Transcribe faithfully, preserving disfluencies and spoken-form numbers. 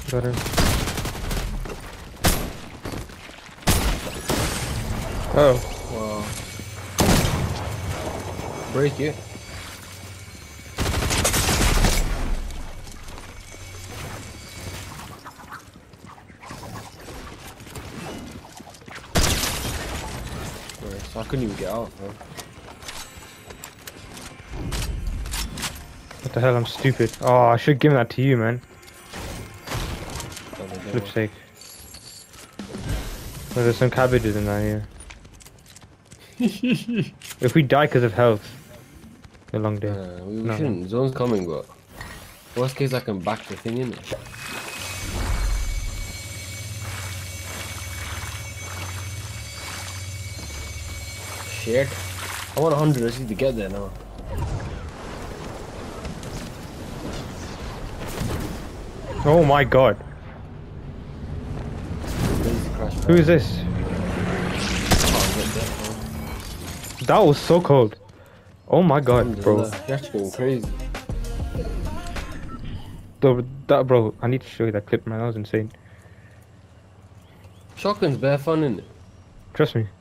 Got him. Oh. Wow. Break it. I couldn't even get out, bro. What the hell? I'm stupid. Oh, I should give that to you, man. Oh, For flip's sake. Oh, there's some cabbages in that here. If we die because of health, a long day. Uh, we we No, shouldn't. no. Zone's coming, but worst case I can back the thing in. Shit. I want a hundred. I just need to get there now. Oh my god. Who is this? That was so cold. Oh my god, bro. You're actually going crazy. Bro, that, bro, I need to show you that clip, man. That was insane. Shotgun's bare fun, innit? Trust me.